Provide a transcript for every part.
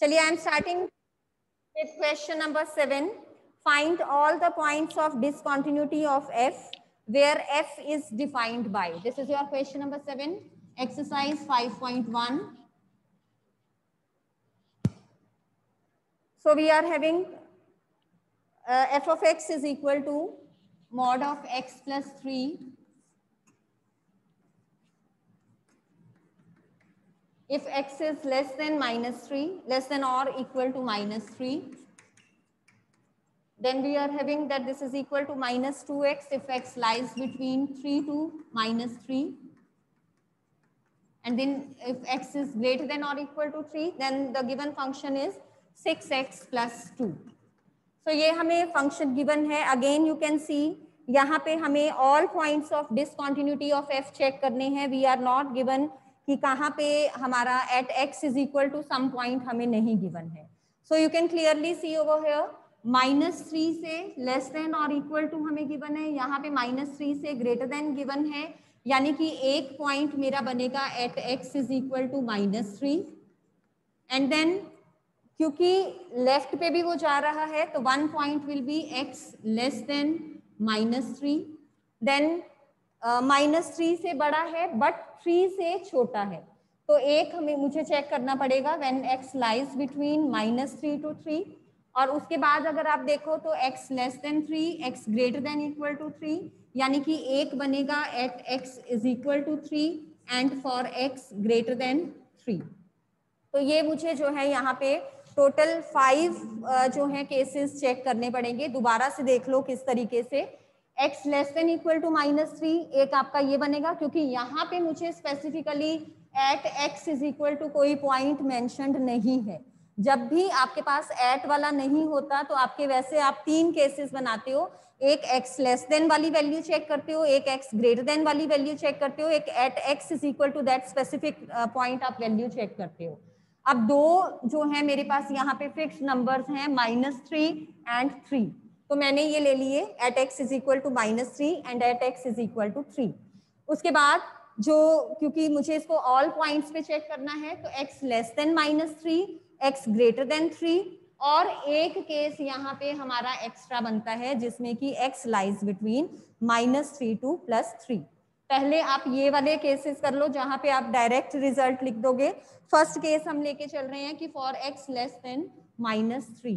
चलिए, I am starting with question number 7. Find all the points of discontinuity of f where f is defined by. This is your question number 7, exercise 5.1. So we are having f of x is equal to mod of x plus 3 if x is less than minus 3, less than or equal to minus 3. Then we are having that this is equal to minus 2x if x lies between 3 to minus 3. And then if x is greater than or equal to 3, then the given function is 6x plus 2. So ये हमें function given है. Again you can see यहाँ पे हमें all points of discontinuity of f check करने हैं. We are not given कि कहाँ पे हमारा at x is equal to some point हमें नहीं given है. So you can clearly see over here -3 से लेस देन और इक्वल टू हमें गिवन है, यहाँ पे -3 से ग्रेटर देन गिवन है, यानी कि एक पॉइंट मेरा बनेगा at x is equal to -3. And then क्योंकि लेफ्ट पे भी वो जा रहा है तो one point will be x less than -3. Then -3 से बड़ा है बट 3 से छोटा है, तो एक हमें मुझे चेक करना पड़ेगा when x lies between -3 to 3. और उसके बाद अगर आप देखो तो x less than 3, x greater than equal to 3, यानी कि एक बनेगा at x is equal to 3 and for x greater than 3. तो ये मुझे जो है यहाँ पे टोटल 5 जो है केसेस चेक करने पड़ेंगे. दोबारा से देख लो किस तरीके से. x less than equal to -3 एक आपका ये बनेगा, क्योंकि यहाँ पे मुझे specifically at x is equal to कोई पॉइंट मेंशन्ड नहीं है. जब भी आपके पास एट वाला नहीं होता तो आपके वैसे आप 3 केसेस बनाते हो. एक x लेस देन वाली वैल्यू चेक करते हो, एक x ग्रेटर देन वाली वैल्यू चेक करते हो, एक at x is equal to that specific point आप वैल्यू चेक करते हो. अब दो जो है मेरे पास यहाँ पे फिक्स नंबर्स हैं -3 एंड 3, तो मैंने ये ले लिए at x is equal to -3 and at x is equal to 3. उसके बाद जो क्योंकि मुझे इसको ऑल पॉइंट्स पे चेक करना है तो x less than -3, x greater than 3, और एक केस यहाँ पे हमारा एक्स्ट्रा बनता है जिसमें कि x लाइज बिटवीन -3 to +3. पहले आप ये वाले केसेस कर लो जहां पे आप डायरेक्ट रिजल्ट लिख दोगे. फर्स्ट केस हम लेके चल रहे हैं कि फॉर x लेस देन -3.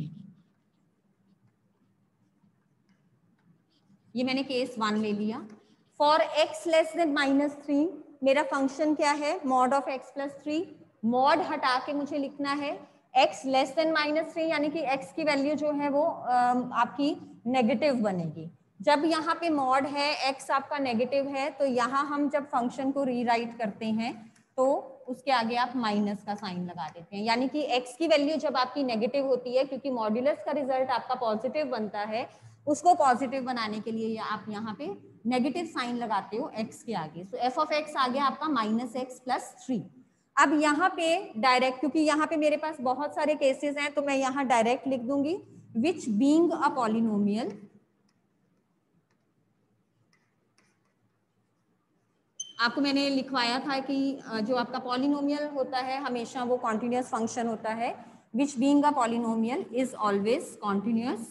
ये मैंने केस 1 ले लिया. फॉर x लेस देन -3 मेरा फंक्शन क्या है, mod of x plus 3. Mod हटा के मुझे लिखना है x लेस देन -3, यानी कि x की वैल्यू जो है वो आपकी नेगेटिव बनेगी. जब यहाँ पे मॉड है x आपका नेगेटिव है तो यहाँ हम जब फंक्शन को रीराइट करते हैं तो उसके आगे आप माइनस का साइन लगा देते हैं, यानी कि x की वैल्यू जब आपकी नेगेटिव होती है, क्योंकि मॉड्यूलस का रिजल्ट आपका पॉजिटिव बनता है, उसको पॉजिटिव बनाने के लिए आप यहाँ पे नेगेटिव साइन लगाते हो x के आगे. सो f ऑफ x आ गया आपका -x प्लस 3. अब यहाँ पे डायरेक्ट, क्योंकि यहाँ पे मेरे पास बहुत सारे केसेस हैं तो मैं यहाँ डायरेक्ट लिख दूंगी विच बीइंग अ पॉलिनोमियल. आपको मैंने लिखवाया था कि जो आपका पॉलिनोमियल होता है हमेशा वो कॉन्टिन्यूस फंक्शन होता है. Which being a polynomial is always continuous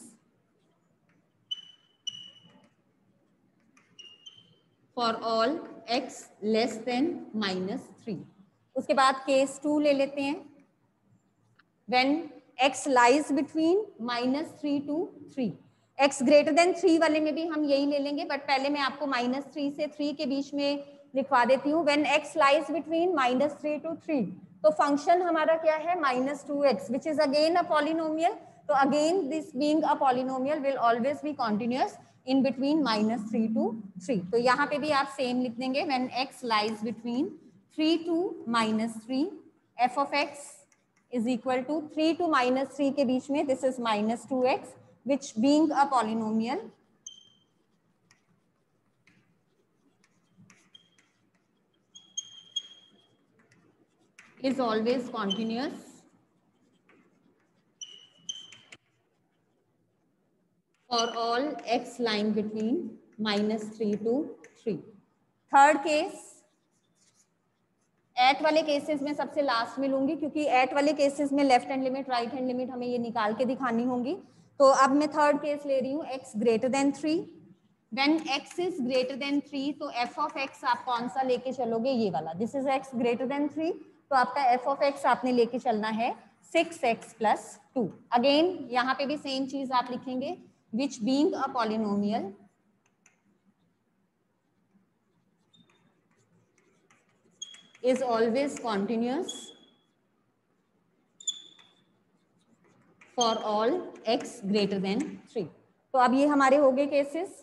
for all x less than -3. उसके बाद केस 2 ले लेते हैं. When x lies between -3 to 3. x greater than 3 वाले में भी हम यही ले लेंगे, बट पहले मैं आपको -3 से 3 के बीच में लिखवा देती हूँ. When x lies between -3 to 3, तो फंक्शन हमारा क्या है -2x which is again a polynomial. तो again this being a polynomial will always be continuous in between -3 to 3. तो यहाँ पे भी आप सेम लिख देंगे when x lies between 3 to -3, f of x is equal to 3 to -3 के बीच में this is -2x which being a polynomial is always continuous for all x lying between -3 to 3. Third case, at वाले cases में सबसे last में लूंगी, क्योंकि eight वाले केसेस में left hand limit right hand limit हमें ये निकाल के दिखानी होंगी। तो अब मैं थर्ड केस ले रही हूँ, x greater than 3। When x is greater than 3 तो f ऑफ x आप कौन सा लेके चलोगे, ये वाला, this is x greater than 3, तो आपका f ऑफ x आपने लेके चलना है 6x प्लस 2। अगेन यहाँ पे भी सेम चीज आप लिखेंगे, which being a polynomial is always continuous for all x greater than 3। तो अब ये हमारे हो गए केसेस।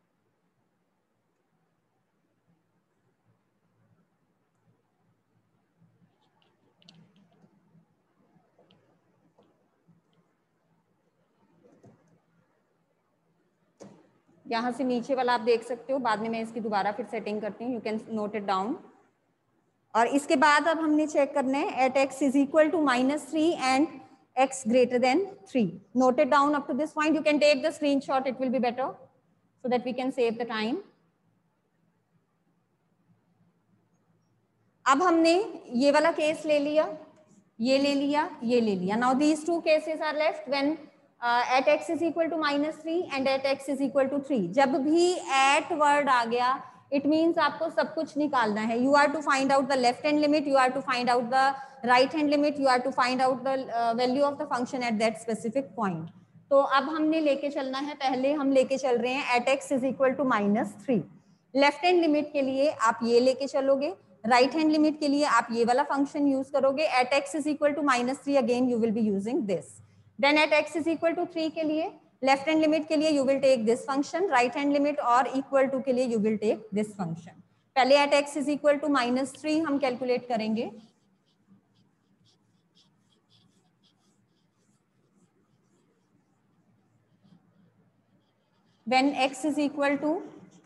यहाँ से नीचे वाला आप देख सकते हो, बाद में मैं इसकी दोबारा फिर सेटिंग करती हूँ, you can note it down. और इसके बाद अब हमने चेक करना है at x is equal to -3 and x greater than 3. Note it down up to this point. You can take the screenshot, it will be better so that we can save the time. अब हमने ये वाला case ले लिया, ये ले लिया, ये ले लिया। Now these two cases are left when at x is equal to -3 and at x is equal to 3. जब भी at word आ गया, it means आपको सब कुछ निकालना है। You are to find out the left hand limit, you are to find out the right hand limit, you are to find out the value of the function at that specific point. तो अब हमने लेके चलना है, पहले हम लेके चल रहे हैं at x is equal to -3। Left hand limit के लिए आप ये लेके चलोगे, राइट हैंड लिमिट के लिए आप ये वाला फंक्शन यूज करोगे। At x is equal to -3 again you will be using this. Then at x is equal to 3 के लिए लेफ्ट हैंड लिमिट के लिए you will take this function, right hand limit और इक्वल टू के लिए you will take this function. पहले at x is equal to -3 हम calculate करेंगे। When x is equal to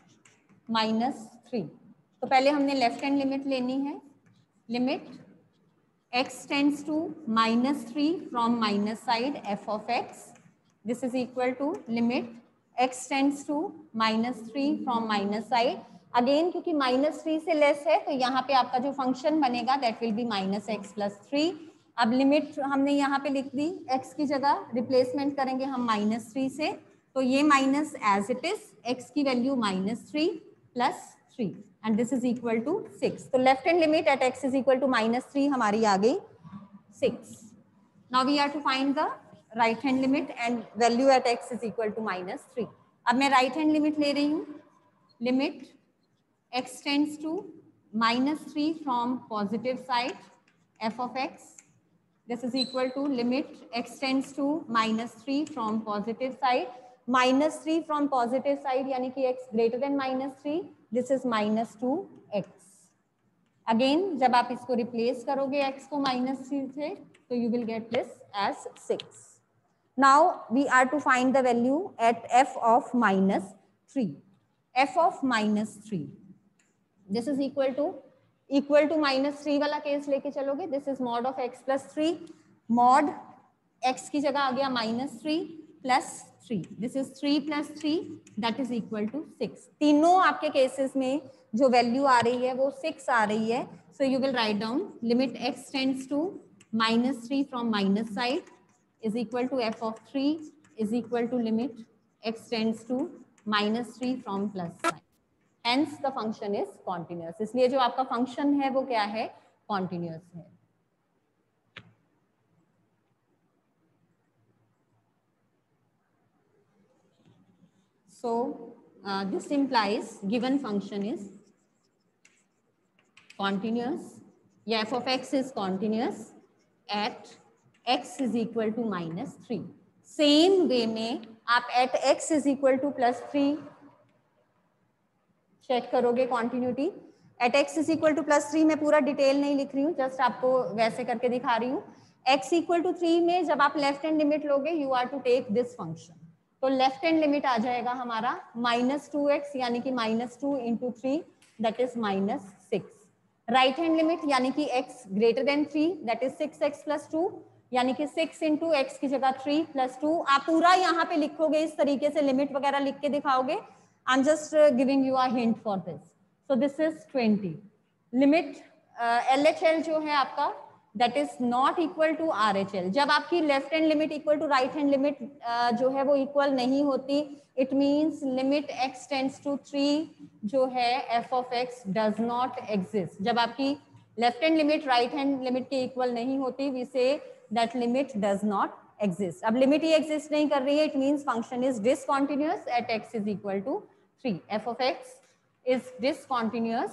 -3 तो पहले हमने लेफ्ट हैंड लिमिट लेनी है। Limit x tends to -3 from minus side f of x, this is equal to limit x tends to -3 from minus side. Again क्योंकि -3 से less है तो यहाँ पे आपका जो फंक्शन बनेगा that will be -x plus 3। अब लिमिट हमने यहाँ पे लिख दी, x की जगह रिप्लेसमेंट करेंगे हम -3 से, तो ये minus as it is, x की value -3 plus 3 and this is equal to 6. तो left hand limit at x is equal to -3 हमारी आ गई 6. Now we are to find the right hand limit and value at x is equal to -3. अब मैं right hand limit ले रही हूँ, limit x tends to -3 from positive side f of x, this is equal to limit x tends to -3 from positive side, -3 from positive side यानी कि x greater than -3, this is -2x. Again जब आप इसको replace करोगे x को -3 से तो you will get this as 6. Now we are to find the value at f of -3. f of -3 this is equal to -3 वाला केस लेके चलोगे, this is mod of x plus 3, mod x की जगह आ गया -3 plus 3, this is 3 plus 3 that is equal to 6. तीनों आपके cases में जो वैल्यू आ रही है वो 6 आ रही है, so you will write down limit x tends to -3 from minus side is equal to f of 3 is equal to limit x tends to -3 from plus side. Hence the function is continuous. इसलिए जो आपका function है वो क्या है, continuous है। So this implies given function is continuous, या f of x is continuous at x is equal to -3. Same way में आप at x is equal to +3 चेक करोगे continuity. At x is equal to +3 मैं पूरा detail नहीं लिख रही हूँ, जस्ट आपको वैसे करके दिखा रही हूँ। x इक्वल टू 3 में जब आप लेफ्ट हैंड लिमिट लोगे you are to take this function, तो लेफ्ट हैंड लिमिट आ जाएगा हमारा -2x यानी कि -2 into 3 that is -6। Right hand limit यानी कि x greater than 3 that is 6x plus 2 यानी कि 6 इंटू x की जगह 3 प्लस 2। आप पूरा यहाँ पे लिखोगे इस तरीके से, लिमिट वगैरह लिख के दिखाओगे। I'm just giving you a hint for this. So this is 20. Limit LHL जो है आपका that is not equal to RHL। जब आपकी left hand limit equal to right hand limit जो है वो इक्वल नहीं होती, it means limit x tends to 3 जो है f of x does not exist. जब आपकी left hand limit right hand limit के इक्वल नहीं होती, we say that limit does not exist. अब लिमिट ही एग्जिस्ट नहीं कर रही है, it means function is discontinuous at x is equal to 3। f of x is discontinuous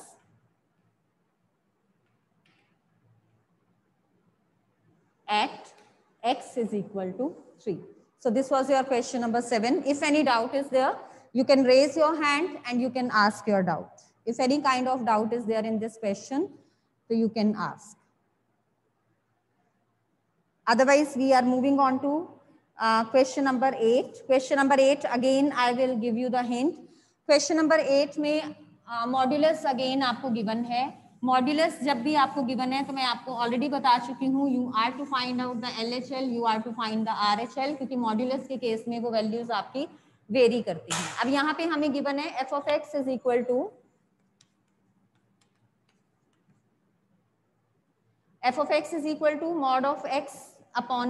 at x is equal to 3. So this was your question number 7. If any doubt is there, you can raise your hand and you can ask your doubt. If any kind of doubt is there in this question, so you can ask. Otherwise, we are moving on to question number 8. Question number 8, again, I will give you the hint. Question number 8 में modulus again आपको given है। Modulus जब भी आपको given है तो मैं आपको ऑलरेडी बता चुकी हूँ, you are to find out the LHL, you are to find the RHL, क्योंकि मॉड्यूलस के केस में वो वैल्यूज आपकी वेरी करती हैं। अब यहाँ पे हमें गिवन है f of x is equal to mod of x upon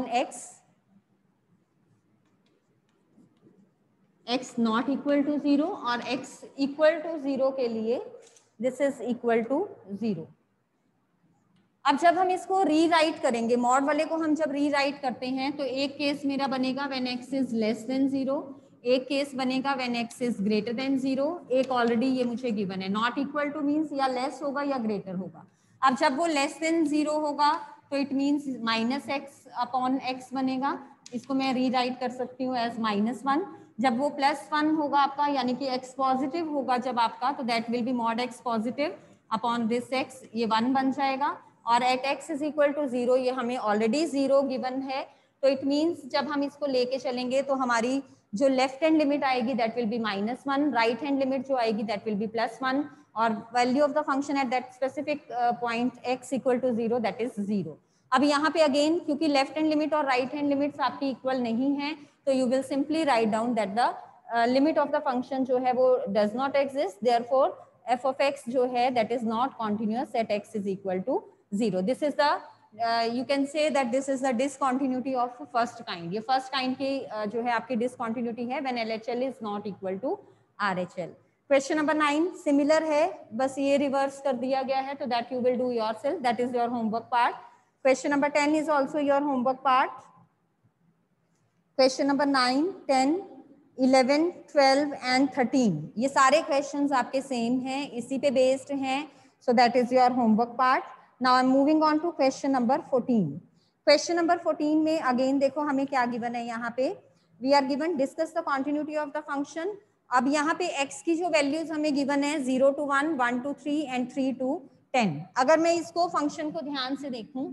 x not equal to 0 और x इक्वल टू 0 के लिए दिस इज इक्वल टू 0। अब जब हम इसको रीराइट करेंगे, मॉड वाले को हम जब रीराइट करते हैं तो एक केस मेरा बनेगा when x is less than 0, एक केस बनेगा when x is greater than 0, एक ऑलरेडी ये मुझे गिवन है। नॉट इक्वल टू मींस या लेस होगा या ग्रेटर होगा। अब जब वो लेस देन 0 होगा तो it means minus x upon x बनेगा, इसको मैं रीराइट कर सकती हूँ एज -1। जब वो +1 होगा आपका, यानी कि x पॉजिटिव होगा जब आपका, तो that will be mod x positive upon this x, ये 1 बन जाएगा। और at x is equal to 0, ये हमें ऑलरेडी 0 गिवन है, तो इट मींस जब हम इसको लेके चलेंगे तो हमारी जो लेफ्ट हैंड लिमिट आएगी that will be -1, right hand limit जो आएगी दैट विल बी +1, और value of the function at that specific point x equal to 0 that is 0। अब यहाँ पे अगेन क्योंकि लेफ्ट हैंड लिमिट और राइट हैंड लिमिट्स आपकी इक्वल नहीं है, तो you will simply write down that the limit of the function जो है वो does not exist, therefore f of x जो है that is not continuous at x is equal to 0। This is the you can say that this is the discontinuity of first kind। ये first kind की जो है आपकी discontinuity है when LHL is not equal to RHL। Question number 9 similar है, बस ये reverse कर दिया गया है, तो that you will do yourself, that is your homework part। Question number 10 is also your homework part। Question number 9, 10, 11, 12 and 13 ये सारे questions आपके same हैं, इसी पे based हैं, so that is your homework part। Now I'm moving on to question number 14। Question number 14 में again देखो हमें क्या given है यहाँ पे, we are given discuss the continuity of the function। अब यहाँ पे x की जो values हमें given है 0 to 1, 1 to 3 and 3 to 10। अगर मैं इसको function को ध्यान से देखूं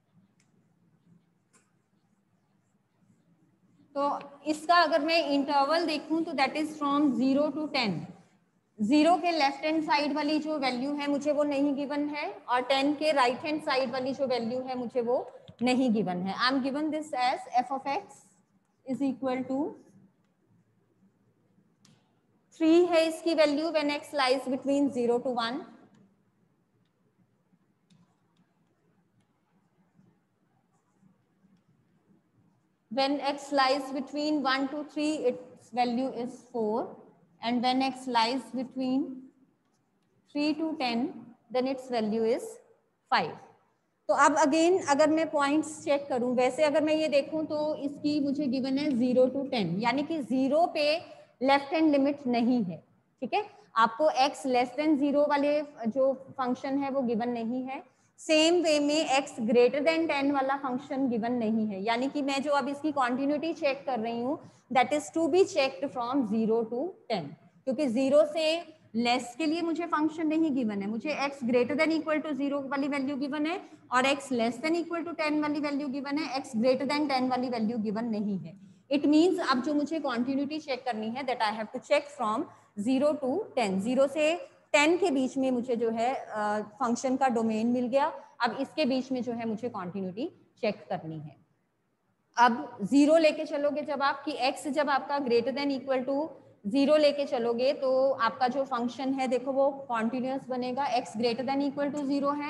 तो इसका अगर मैं इंटरवल देखूं तो दैट इज फ्रॉम 0 to 10। 0 के लेफ्ट हैंड साइड वाली जो वैल्यू है मुझे वो नहीं गिवन है, और 10 के राइट हैंड साइड वाली जो वैल्यू है मुझे वो नहीं गिवन है। I am given this as f of x is equal to 3 है इसकी value when x lies between 0 to 1, when x lies between 1 to 3 its value is 4, and when x lies between 3 to 10 then its value is 5। तो अब again अगर मैं points check करूं, वैसे अगर मैं ये देखूं तो इसकी मुझे गिवन है 0 to 10, यानी कि 0 पे लेफ्ट हैंड लिमिट नहीं है। ठीक है, आपको x लेस देन 0 वाले जो फंक्शन है वो गिवन नहीं है। सेम वे में x ग्रेटर देन 10 वाला फंक्शन गिवन नहीं है, यानी कि मैं जो अब इसकी कॉन्टिन्यूटी चेक कर रही हूँ that is to be checked from 0 to 10, क्योंकि 0 से लेस के लिए मुझे फंक्शन नहीं गिवन है, मुझे x greater than equal to 0 वाली वैल्यू गिवन है और x less than equal to 10 वाली वैल्यू गिवन है, x ग्रेटर देन 10 वाली वैल्यू गिवन नहीं है। इट मींस अब जो मुझे कॉन्टिन्यूटी चेक करनी है that I have to check from 0 to 10। 0 से 10 के बीच में मुझे जो है फंक्शन का डोमेन मिल गया। अब इसके बीच में जो है मुझे कॉन्टिन्यूटी चेक करनी है। अब 0 लेके चलोगे जब आपकी x जब आपका ग्रेटर देन इक्वल टू 0 लेके चलोगे तो आपका जो फंक्शन है देखो वो कॉन्टिन्यूअस बनेगा, x greater than equal to 0 है,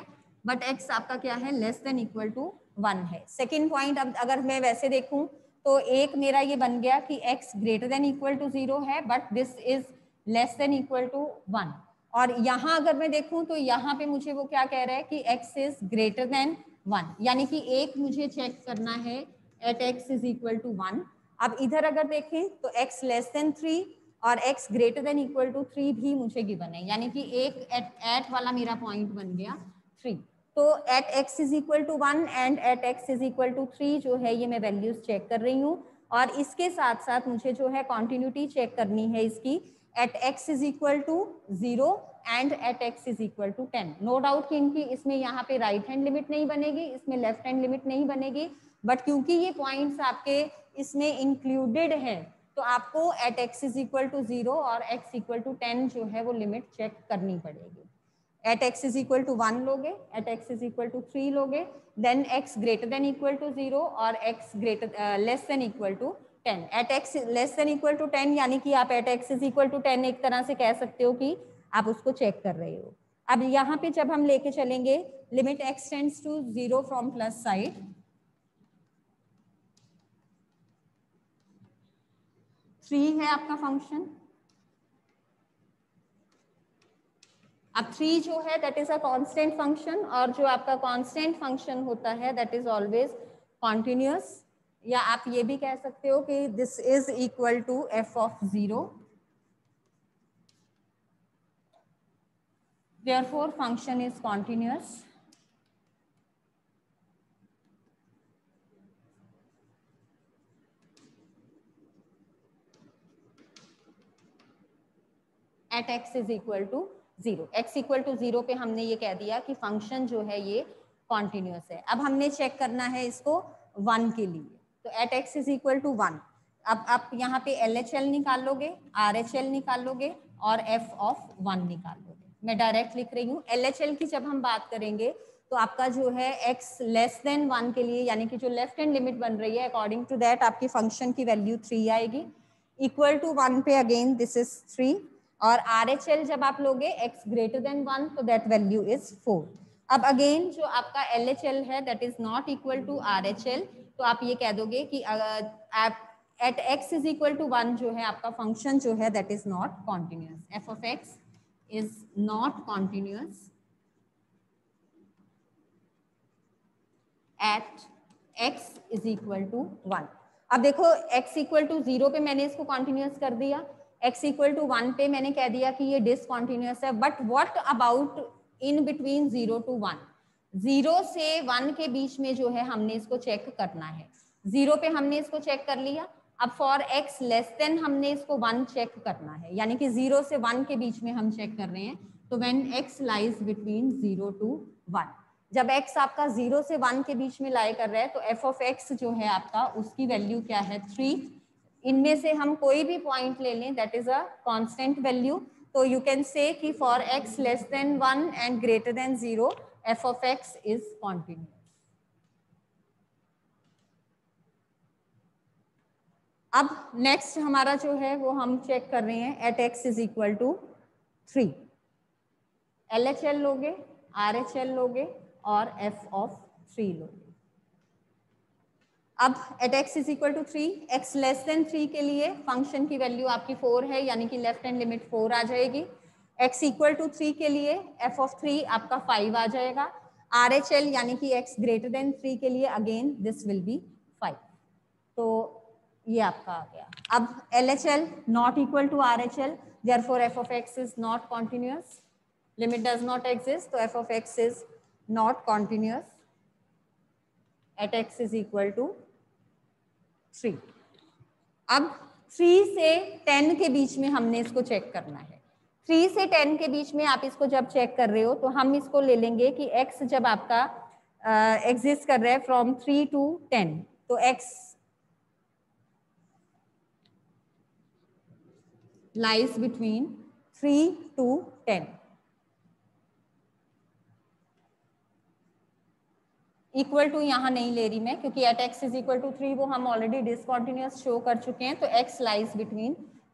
बट x आपका क्या है, लेस देन इक्वल टू 1 है। सेकेंड पॉइंट, अब अगर मैं वैसे देखूं तो एक मेरा ये बन गया कि x greater than equal to 0 है but this is less than equal to 1। और यहाँ अगर मैं देखूं तो यहाँ पे मुझे वो क्या कह रहा है कि x इज ग्रेटर देन 1, यानी कि एक मुझे चेक करना है at x is equal to 1। अब इधर अगर देखें तो x लेस देन 3 और x greater than equal to 3 भी मुझे गिवन है, यानी कि एक एट वाला मेरा पॉइंट बन गया 3। तो at x is equal to 1 and at x is equal to 3 जो है ये मैं वैल्यूज चेक कर रही हूँ। और इसके साथ साथ मुझे जो है कॉन्टिन्यूटी चेक करनी है इसकी at x is equal to 0 and at x is equal to 10। No doubt कि इनकी इसमें यहाँ पे राइट हैंड लिमिट नहीं बनेगी, इसमें लेफ्ट हैंड लिमिट नहीं बनेगी, बट क्योंकि ये पॉइंट्स आपके इसमें इंक्लूडेड है तो आपको at x is equal to 0 और x इक्वल टू 10 जो है वो लिमिट चेक करनी पड़ेगी। At x is equal to 1 लोगे, at x is equal to 3 लोगे, then x greater than equal to 0 और x greater less than equal to 10। At x less than equal to 10 यानी कि आप at x is equal to 10 एक तरह से कह सकते हो कि आप उसको चेक कर रहे हो। अब यहाँ पे जब हम लेके चलेंगे limit x tends to 0 from plus side, 3 है आपका फंक्शन। अब 3 जो है that is a constant function, और जो आपका कांस्टेंट फंक्शन होता है दैट इज ऑलवेज कॉन्टिन्यूअस, या आप ये भी कह सकते हो कि this is equal to f of 0। Therefore function is continuous. At x is equal to 0। x equal to 0 पे हमने ये कह दिया कि फंक्शन जो है ये कॉन्टिन्यूअस है। अब हमने चेक करना है इसको 1 के लिए, तो at x is equal to 1। अब आप यहाँ पे LHL निकाल लोगे, RHL निकाल लोगे और f ऑफ 1 निकाल लोगे। मैं डायरेक्ट लिख रही हूँ। LHL की जब हम बात करेंगे तो आपका जो है x लेस देन 1 के लिए, यानी कि जो लेफ्ट हैंड लिमिट बन रही है अकॉर्डिंग टू दैट आपकी फंक्शन की वैल्यू 3 आएगी। इक्वल टू 1 पे अगेन दिस इज 3, और RHL जब आप लोगे x ग्रेटर देन 1 तो दैट वैल्यू इज 4। अब अगेन जो आपका LHL है that is not equal to RHL, तो आप ये कह दोगे कि आप at x is equal to 1 जो है आपका फंक्शन जो है that is not continuous. f of x is not continuous at x is equal to 1। अब देखो x इक्वल टू 0 पे मैंने इसको कॉन्टिन्यूअस कर दिया, x इक्वल टू 1 पे मैंने कह दिया कि ये डिसकॉन्टिन्यूअस है, but what about in between 0 to 1? 0 से 1 के बीच में जो है हमने इसको चेक करना है। 0 पे हमने इसको चेक कर लिया, अब फॉर x लेस देन हमने इसको 1 चेक करना है, यानी कि 0 से 1 के बीच में हम चेक कर रहे हैं। तो when x lies between 0 to 1, जब x आपका 0 से 1 के बीच में लाई कर रहा है तो f ऑफ x जो है आपका उसकी वैल्यू क्या है 3। इनमें से हम कोई भी पॉइंट ले लें that is a constant value, तो यू कैन से कि for x less than 1 and greater than 0 f of x is continuous. अब नेक्स्ट हमारा जो है वो हम चेक कर रहे हैं at x is equal to 3। LHL लोगे, RHL लोगे और f ऑफ 3 लोगे। अब at x is equal to 3, x less than 3 के लिए फंक्शन की वैल्यू आपकी 4 है, यानी कि लेफ्ट हैंड लिमिट 4 आ जाएगी। x इक्वल टू 3 के लिए f ऑफ 3 आपका 5 आ जाएगा। RHL यानी कि x ग्रेटर देन 3 के लिए अगेन दिस विल बी 5। तो ये आपका आ गया। अब LHL not equal to RHL, therefore f of x is not continuous, limit does not exist, तो f of x is not continuous at x is equal to 3। अब 3 से 10 के बीच में हमने इसको चेक करना है। 3 से 10 के बीच में आप इसको जब चेक कर रहे हो तो हम इसको ले लेंगे कि x जब आपका एग्जिस्ट कर रहा है फ्रॉम 3 टू 10, तो x lies between 3 to 10। Equal to यहाँ नहीं ले रही मैं क्योंकि at x is equal to 3 वो हम ऑलरेडी डिसकॉन्टिन्यूअस शो कर चुके हैं, तो x लाइज बिटवीन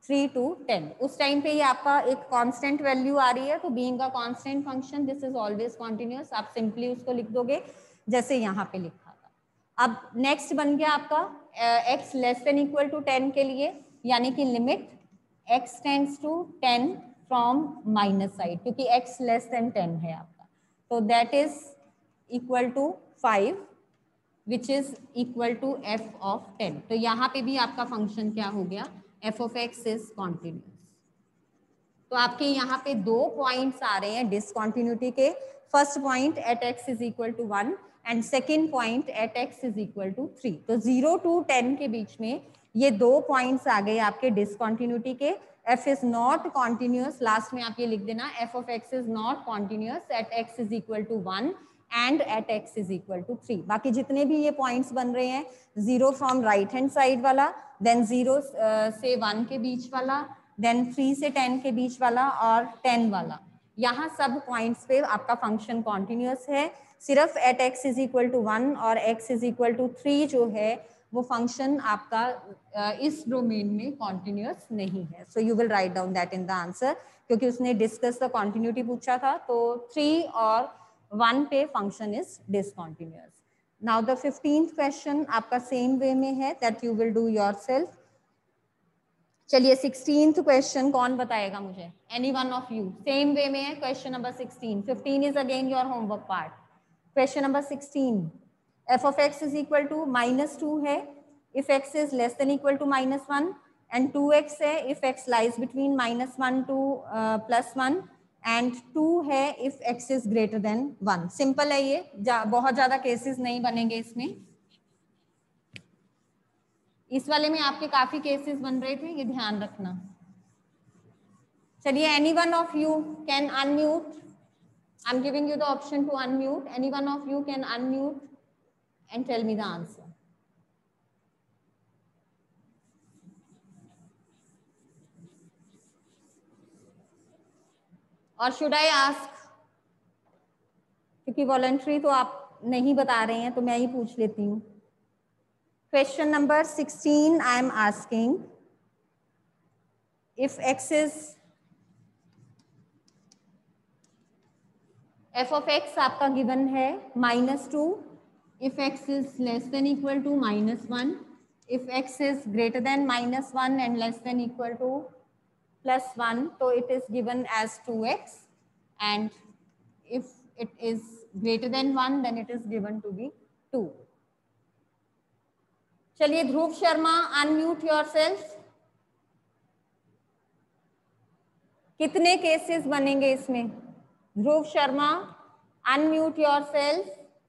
3 to 10। उस टाइम पे ये आपका एक कांस्टेंट वैल्यू आ रही है, तो being a constant function this is always continuous. आप सिंपली उसको लिख दोगे जैसे यहाँ पे लिखा था। अब नेक्स्ट बन गया आपका x less than equal to 10 के लिए, यानी कि limit x tends to 10 from minus side, क्योंकि x लेस देन 10 है आपका, तो that is equal to 5 which is equal to f of 10। तो यहाँ पे भी आपका फंक्शन क्या हो गया, f of x is continuous. तो आपके यहाँ पे 2 पॉइंट्स आ रहे हैं डिसकॉन्टिन्यूटी के। First point at x is equal to 1 and second point at x is equal to 3। तो 0 to 10 के बीच में ये 2 पॉइंट्स आ गए आपके डिसकॉन्टिन्यूटी के। f is not continuous, last में आप ये लिख देना, f of x is not continuous at x is equal to 1 and at x is equal to 3। बाकी जितने भी ये पॉइंट्स बन रहे हैं, 0 फ्रॉम राइट हैंड साइड वाला, देन 0 से 1 के बीच वाला, देन 3 से 10 के बीच वाला और 10 वाला, यहाँ सब पॉइंट्स पे आपका फंक्शन कॉन्टिन्यूअस है। सिर्फ at x is equal to 1 और x इज इक्वल टू 3 जो है वो फंक्शन आपका इस डोमेन में कॉन्टिन्यूअस नहीं है। So you will write down that in the answer, क्योंकि उसने डिस्कस द कॉन्टिन्यूटी पूछा था, तो 3 और 1 पे function is discontinuous. Now the 15th question आपका सेम वे में है, that you will do yourself. चलिए 16th क्वेश्चन कौन बताएगा मुझे, any one of you, same way में है question number 16। 15 is again your homework part. Question number 16, f of x is equal to -2 है if x is less than equal to -1 and 2x है if x lies between -1 to +1 and 2 है if x is greater than 1। Simple है ये, बहुत ज्यादा cases नहीं बनेंगे इसमें। इस वाले में आपके काफी केसेस बन रहे थे, ये ध्यान रखना। चलिए any one of you can unmute, I am giving you the option to unmute, any one of you can unmute and tell me the answer. Or should I ask, क्योंकि वॉलंटरी तो आप नहीं बता रहे हैं तो मैं ही पूछ लेती हूँ। Question number 16 I am asking, if x is f of x आपका गिवन है -2, if x is less than equal to -1, if x is greater than -1 and less than equal to +1, so it is given as 2x, and if it is greater than 1 then it is given to be 2। चलिए Dhruv Sharma unmute yourself. कितने cases बनेंगे इसमें? Dhruv Sharma unmute yourself.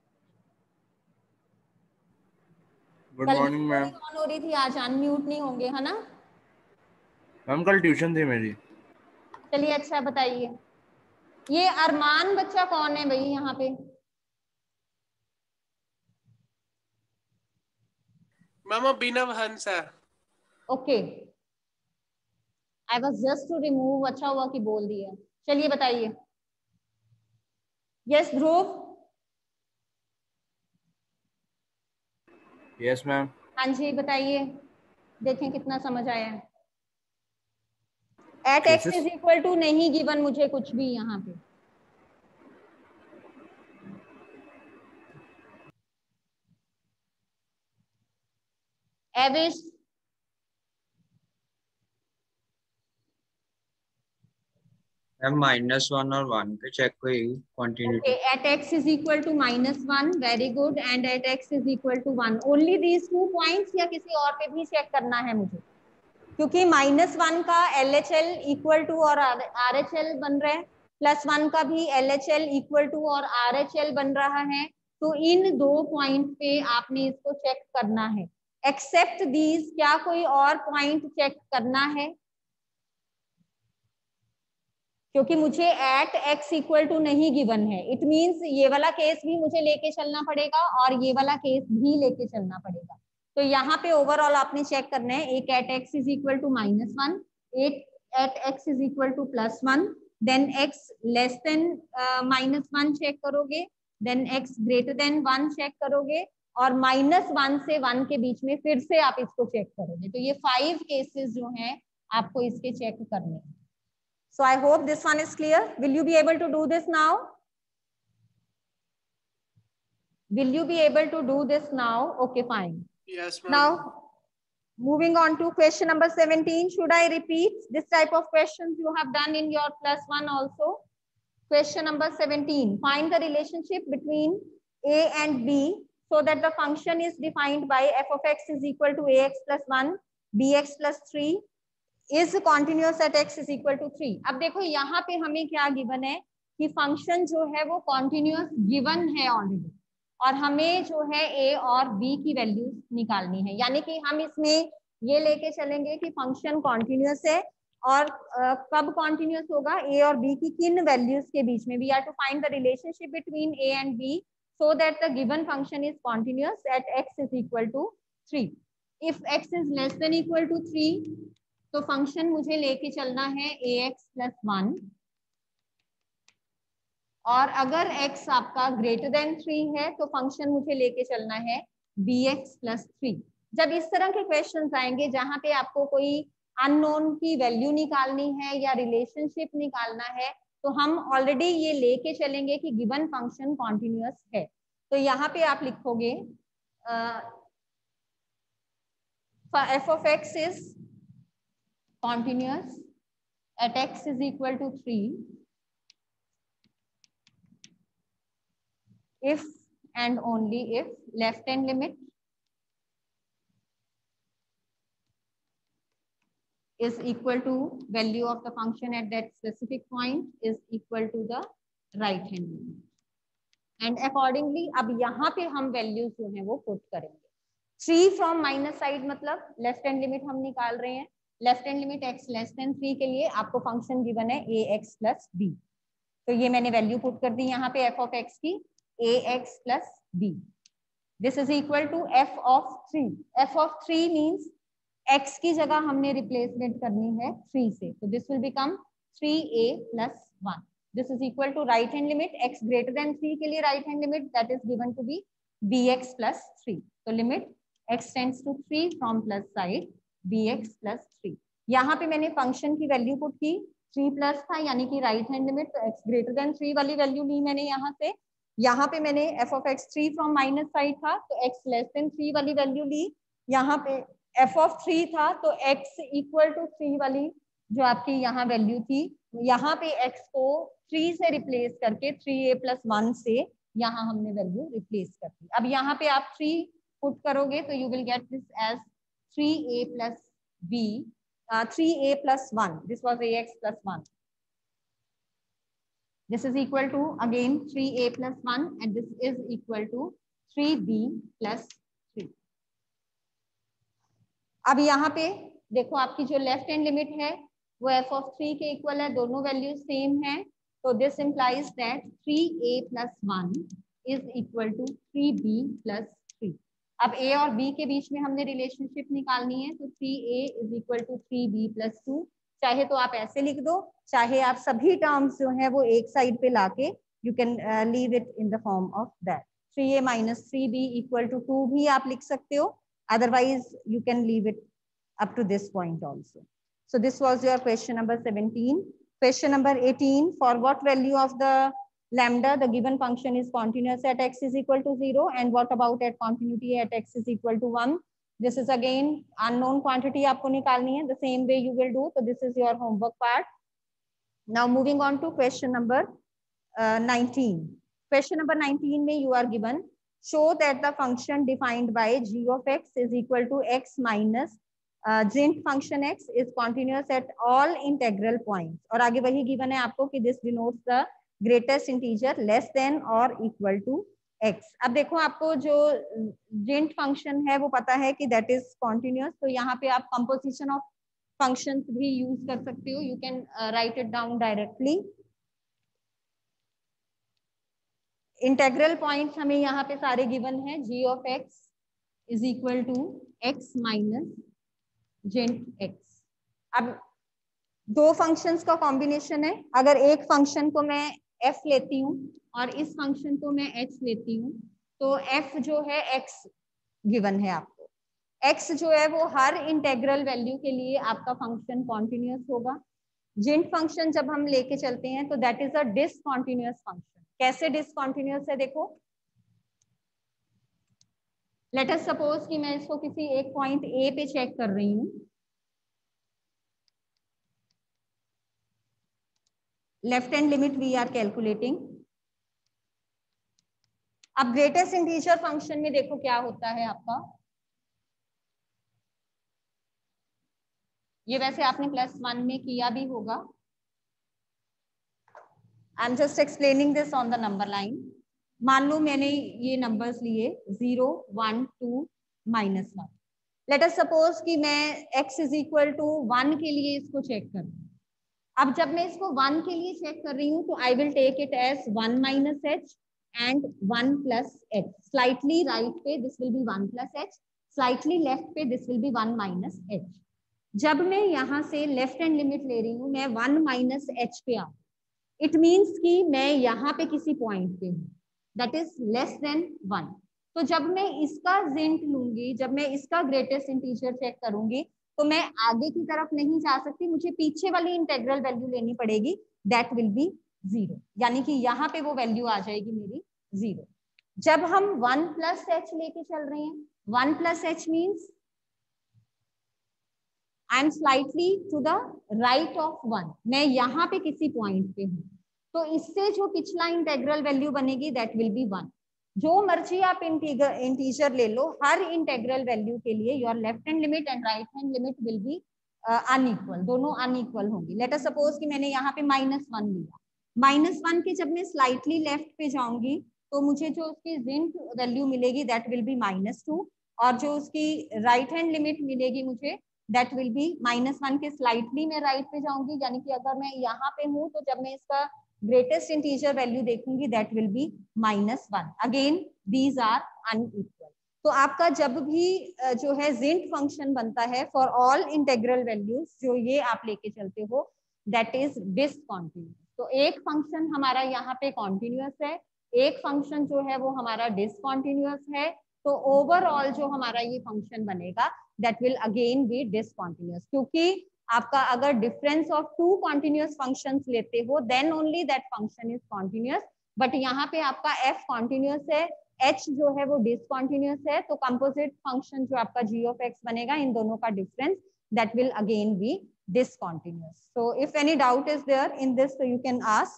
Good morning ma'am. कौन हो रही थी आज, unmute नहीं होंगे है ना मैम? कल ट्यूशन थी मेरी। चलिए अच्छा बताइए, ये अरमान बच्चा कौन है भाई यहाँ पे? मैम अभिनव हंस है। Okay, I was just to remove, अच्छा हुआ कि बोल दिया। चलिए बताइए। यस ध्रुव। Yes ma'am. हाँ जी बताइए, देखें कितना समझ आया है। At x is equal to नहीं गिवन मुझे कुछ भी यहाँ पे। एविश -1 और 1 पे चेक करिए continuity. At x is equal to -1, very good, and at x is equal to 1, only these 2 points या किसी और पे भी चेक करना है मुझे? क्योंकि -1 का LHL इक्वल टू और RHL बन रहा है, +1 का भी LHL इक्वल टू और RHL बन रहा है, तो इन 2 पॉइंट पे आपने इसको चेक करना है। एक्सेप्ट दीज, क्या कोई और पॉइंट चेक करना है? क्योंकि मुझे एट एक्स इक्वल टू नहीं गिवन है, इट मीन्स ये वाला केस भी मुझे लेके चलना पड़ेगा और ये वाला केस भी लेके चलना पड़ेगा। तो यहाँ पे ओवरऑल आपने चेक करना है, एक at x is equal to -1, एक at x is equal to +1, then x less than -1 check करोगे, then x greater than 1 check करोगे, और -1 से 1 के बीच में फिर से आप इसको चेक करोगे। तो ये 5 केसेस जो हैं आपको इसके चेक करने। So I hope this one is clear. Will you be able to do this now? Will you be able to do this now? Okay, fine. Yes, ma'am. Now, moving on to question number 17. Should I repeat this type of questions you have done in your +1 also? Question number 17. Find the relationship between A and B so that the function is defined by f of x is equal to ax plus 1, bx plus 3 is continuous at x is equal to 3. अब देखो यहाँ पे हमें क्या given है कि function जो है वो कॉन्टिन्यूअस गिवन है ऑलरेडी, और हमें जो है a और b की वैल्यूज निकालनी है। यानी कि हम इसमें ये लेके चलेंगे कि फंक्शन कॉन्टिन्यूअस है और कब कॉन्टिन्यूअस होगा, a और b की किन वैल्यूज के बीच में। We are to find the relationship between a and b so that the given function is continuous at x is equal to 3। If x is less than equal to 3 तो function मुझे लेके चलना है ax plus 1, और अगर x आपका greater than 3 है तो फंक्शन मुझे लेके चलना है bx प्लस 3। जब इस तरह के क्वेश्चंस आएंगे जहां पे आपको कोई अननोन की वैल्यू निकालनी है या रिलेशनशिप निकालना है, तो हम ऑलरेडी ये लेके चलेंगे कि गिवन फंक्शन कॉन्टिन्यूअस है। तो यहाँ पे आप लिखोगे f of x is continuous at x is equal to 3 if and only if left hand limit is equal to value of the function at that specific point is equal to the right hand limit, and accordingly अब यहाँ पे हम values जो है वो put करेंगे। 3 from minus side मतलब left hand limit हम निकाल रहे हैं। Left hand limit x less than 3 के लिए आपको फंक्शन गिवन है ax प्लस b, तो ये मैंने वैल्यू पुट कर दी यहाँ पे f ऑफ x की ax plus b। This is equal to f of 3। f of 3 means x की जगह हमने रिप्लेसमेंट करनी है 3 से, तो this will become 3a plus 1। This is equal to right hand limit x greater than 3 के लिए right hand limit that is given to be bx plus 3। तो limit x tends to 3 from plus side bx plus 3। यहाँ पे मैंने function की value put की, 3 plus था यानी कि राइट हैंड लिमिट, तो x ग्रेटर देन 3 वाली वैल्यू ली मैंने यहाँ से। यहाँ पे मैंने f of x 3 from minus side था तो x लेस देन 3 वाली वैल्यू ली। यहाँ पे f ऑफ 3 था तो x इक्वल टू 3 वाली जो आपकी यहाँ वैल्यू थी, यहाँ पे x को 3 से रिप्लेस करके 3a प्लस 1 से यहाँ हमने वैल्यू रिप्लेस कर दी। अब यहाँ पे आप 3 पुट करोगे तो you will get this as 3a plus b, 3a plus 1. This was ax plus 1. This is equal to again 3a plus 1 and this is equal to 3b plus 3. अब यहाँ पे देखो आपकी जो लेफ्ट हैंड लिमिट है वो f of 3 के equal है, दोनों वैल्यू सेम है, तो this implies that 3a plus 1 is equal to 3b plus 3. अब a और b के बीच में हमने रिलेशनशिप निकालनी है, तो 3a is equal to 3b plus 2। चाहे तो आप ऐसे लिख दो, चाहे आप सभी टर्म्स जो है वो एक साइड पे लाके you can leave it in the form of that. 3a minus 3b equal to 2 भी आप लिख सकते हो, otherwise you can leave it up to this point also. So this was your question number 17. Question number 18, for what value of the lambda the given function is continuous at x is equal to 0, and what about at continuity at x is equal to 1? This is again unknown quantity आपको निकालनी है, the same way you will do. So this is your homework part. Now moving on to question number 19. Question number 19 में you are given, show that the function defined by g of x is equal to x minus gent function x is continuous at all integral points. और आगे वही given है आपको कि this denotes the greatest integer less than or equal to x. अब देखो आपको जो gent function है वो पता है कि that is continuous, तो यहाँ पे आप composition of functions भी use कर सकते हो, you can write it down directly. Integral points हमें यहाँ पे सारे गिवन है, g of x is equal to x minus gent x. अब दो फंक्शंस का कॉम्बिनेशन है, अगर एक फंक्शन को मैं f लेती हूँ और इस फंक्शन को मैं h लेती हूँ, तो f जो है x गिवन है आपको, x जो है वो हर इंटेग्रल वैल्यू के लिए आपका फंक्शन कॉन्टिन्यूस होगा। जिंट फंक्शन जब हम लेके चलते हैं तो that is a discontinuous function. कैसे डिसकॉन्टिन्यूस है देखो, लेट अस सपोज कि मैं इसको किसी एक पॉइंट ए पे चेक कर रही हूँ, left hand limit we are calculating. अब ग्रेटेस्ट इंटीजर फंक्शन में देखो क्या होता है आपका, ये वैसे आपने +1 में किया भी होगा। I am just explaining this on the number line. मान लो मैंने ये नंबर्स लिए 0, 1, 2, -1। लेट अस सपोज कि मैं x = 1 के लिए इसको चेक कर रही हूँ। अब जब मैं इसको 1 के लिए चेक कर रही हूँ तो I will take it as 1 - h and 1 + h. Slightly right पे this will be 1 + h, slightly left पे this will be 1 - h. जब मैं यहाँ से लेफ्ट हैंड लिमिट ले रही हूँ, मैं 1 - h पे आऊँ, इट मीन्स कि मैं यहाँ पे किसी पॉइंट पे हूँ, दैट इज लेस देन 1। तो जब मैं इसका जिंट लूंगी, जब मैं इसका ग्रेटेस्ट इंटीजर चेक करूंगी, तो मैं आगे की तरफ नहीं जा सकती, मुझे पीछे वाली इंटेग्रल वैल्यू लेनी पड़ेगी, दैट विल बी 0। यानी कि यहाँ पे वो वैल्यू आ जाएगी मेरी 0। जब हम 1 + h लेके चल रहे हैं, 1 + h means I am slightly to the right of 1, मैं यहाँ पे किसी पॉइंट पे हूँ, तो इससे जो पिछला इंटेग्रल वैल्यू बनेगी दैट विल बी 1। जो मर्जी आप इंटीजर ले लो, हर इंटेग्रल वैल्यू के लिए your left hand limit and right hand limit will be unequal, दोनों अनइक्वल होंगी। लेट अस सपोज कि मैंने यहाँ पे -1 लिया, -1 के जब मैं स्लाइटली लेफ्ट पे जाऊंगी तो मुझे जो उसकी जिंट वैल्यू मिलेगी दैट विल बी -2, और जो उसकी राइट हैंड लिमिट मिलेगी मुझे दैट विल बी -1 के स्लाइटली मैं राइट पे जाऊंगी। यानी कि अगर मैं यहाँ पे हूँ तो जब मैं इसका ग्रेटेस्ट इंटीजर वैल्यू देखूंगी that will be -1। Again these are unequal. तो आपका जब भी जो है जिंट फंक्शन बनता है फॉर ऑल इंटेग्रल वैल्यूज, जो ये आप लेके चलते हो, दैट इज डिसकॉन्टिन्यूस। तो एक फंक्शन हमारा यहाँ पे कॉन्टिन्यूस है, एक फंक्शन जो है वो हमारा डिसकॉन्टिन्यूस है। तो ओवरऑल जो हमारा ये फंक्शन बनेगा that will again be discontinuous, क्योंकि आपका अगर डिफरेंस ऑफ 2 कॉन्टिन्यूस फंक्शंस लेते हो then only that function is continuous. But यहाँ पे आपका f कॉन्टिन्यूस है, h जो है वो डिसकॉन्टिन्यूस है, तो कंपोजिट फंक्शन जो आपका g of x बनेगा, इन दोनों का difference that will again be discontinuous. So if any doubt is there in this, so you can ask.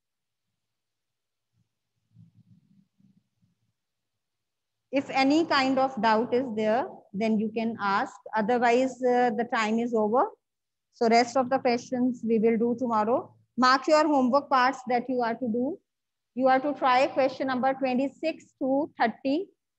If any kind of doubt is there, then you can ask. Otherwise, the time is over. So rest of the questions we will do tomorrow. Mark your homework parts that you are to do. You are to try question number 26 to 30.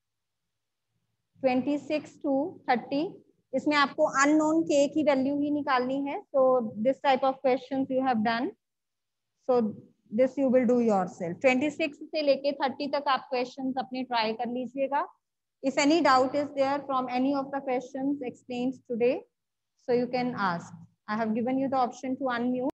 26 to 30. इसमें आपको unknown k की वैल्यू ही निकालनी है. So this type of questions you have done. So this you will do yourself. 26 से लेके 30 तक आप questions अपने try कर लीजिएगा. If any doubt is there from any of the questions explained today, so you can ask. I have given you the option to unmute.